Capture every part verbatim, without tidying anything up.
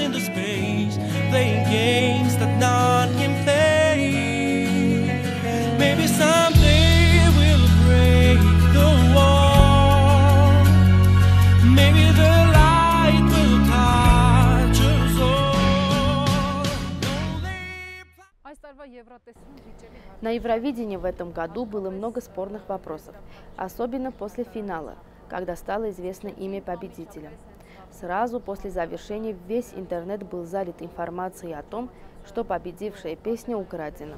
into space, playing games that none can play. Maybe someday we'll break the wall. Maybe the light will touch us all. На Евровидении в этом году было много спорных вопросов, особенно после финала, когда стало известно имя победителя. Сразу после завершения весь интернет был залит информацией о том, что победившая песня украдена.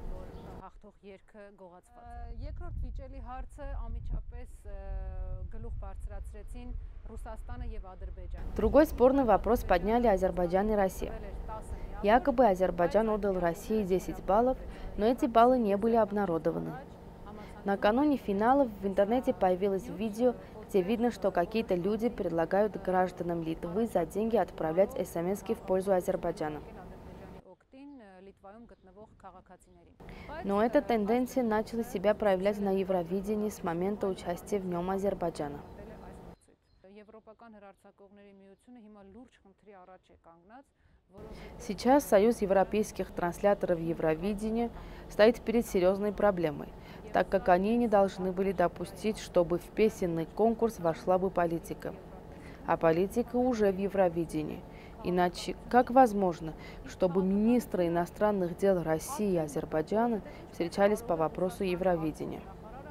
Другой спорный вопрос подняли Азербайджан и Россия. Якобы Азербайджан отдал России десять баллов, но эти баллы не были обнародованы. Накануне финала в интернете появилось видео, где видно, что какие-то люди предлагают гражданам Литвы за деньги отправлять смски в пользу Азербайджана. Но эта тенденция начала себя проявлять на Евровидении с момента участия в нем Азербайджана. Сейчас Союз европейских трансляторов Евровидения стоит перед серьезной проблемой, так как они не должны были допустить, чтобы в песенный конкурс вошла бы политика. А политика уже в Евровидении. Иначе как возможно, чтобы министры иностранных дел России и Азербайджана встречались по вопросу Евровидения?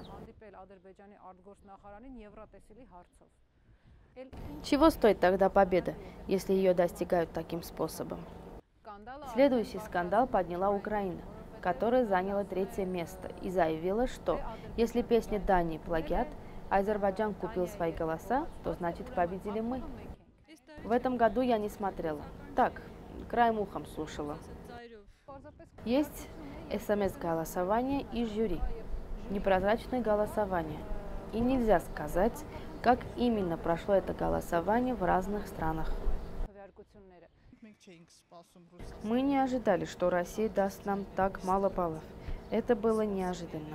Чего стоит тогда победа, если ее достигают таким способом? Следующий скандал подняла Украина, которая заняла третье место и заявила, что если песня Дании плагиат, а Азербайджан купил свои голоса, то значит победили мы. В этом году я не смотрела. Так, краем ухом слушала. Есть смс-голосование и жюри, непрозрачное голосование. И нельзя сказать, как именно прошло это голосование в разных странах. Мы не ожидали, что Россия даст нам так мало баллов. Это было неожиданно.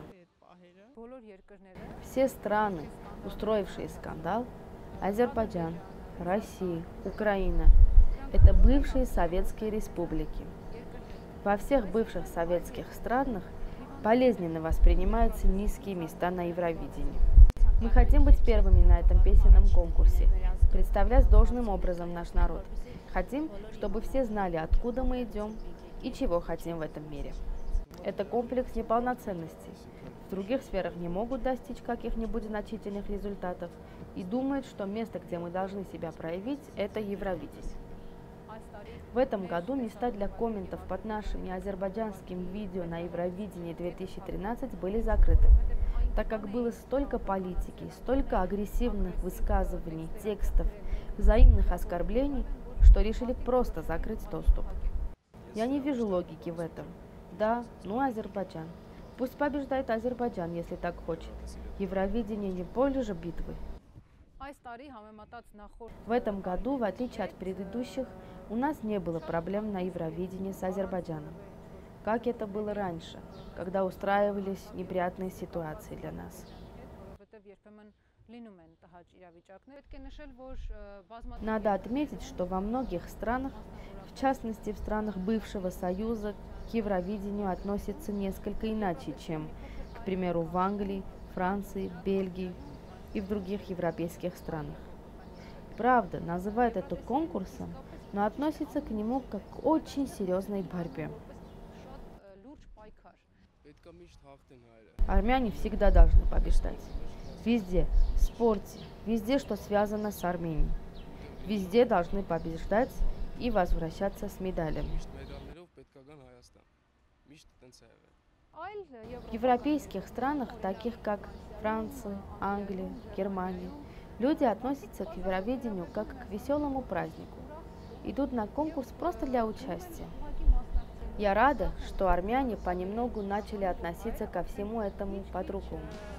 Все страны, устроившие скандал, Азербайджан, Россия, Украина, это бывшие советские республики. Во всех бывших советских странах болезненно воспринимаются низкие места на Евровидении. Мы хотим быть первыми на этом песенном конкурсе, представлять должным образом наш народ. Хотим, чтобы все знали, откуда мы идем и чего хотим в этом мире. Это комплекс неполноценностей. В других сферах не могут достичь каких-нибудь значительных результатов и думают, что место, где мы должны себя проявить, это Евровидение. В этом году места для комментов под нашими азербайджанским видео на Евровидении две тысячи тринадцать были закрыты, так как было столько политики, столько агрессивных высказываний, текстов, взаимных оскорблений, что решили просто закрыть доступ. Я не вижу логики в этом. Да, ну Азербайджан. Пусть побеждает Азербайджан, если так хочет. Евровидение не поле же битвы. В этом году, в отличие от предыдущих, у нас не было проблем на Евровидении с Азербайджаном, как это было раньше, когда устраивались неприятные ситуации для нас. Надо отметить, что во многих странах, в частности в странах бывшего Союза, к Евровидению относятся несколько иначе, чем, к примеру, в Англии, Франции, Бельгии и в других европейских странах. Правда, называют это конкурсом, но относятся к нему как к очень серьезной борьбе. Армяне всегда должны побеждать. Везде, в спорте, везде, что связано с Арменией. Везде должны побеждать и возвращаться с медалями. В европейских странах, таких как Франция, Англия, Германия, люди относятся к Евровидению как к веселому празднику. Идут на конкурс просто для участия. Я рада, что армяне понемногу начали относиться ко всему этому по-другому.